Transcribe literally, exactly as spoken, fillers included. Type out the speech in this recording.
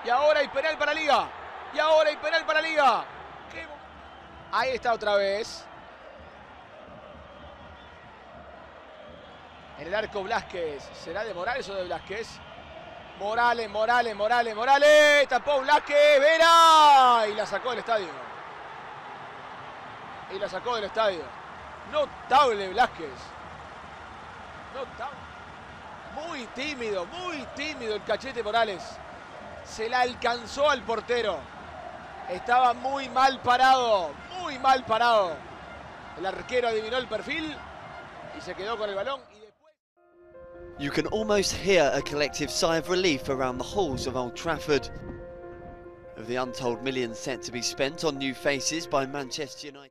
Y ahora hay penal para Liga. Y ahora hay penal para Liga. ¿Qué? Ahí está otra vez. En el arco Blázquez. ¿Será de Morales o de Blázquez? Morales, Morales, Morales, Morales. Tapó Blázquez. Vera. Y la sacó del estadio. Y la sacó del estadio. Notable Blázquez. Notable. Muy tímido, muy tímido el Cachete Morales. Se la alcanzó al portero. Estaba muy mal parado, muy mal parado. El arquero adivinó el perfil y se quedó con el balón. Y después... You can almost hear a collective sigh of relief around the halls of Old Trafford. Of the untold millions set to be spent on new faces by Manchester United.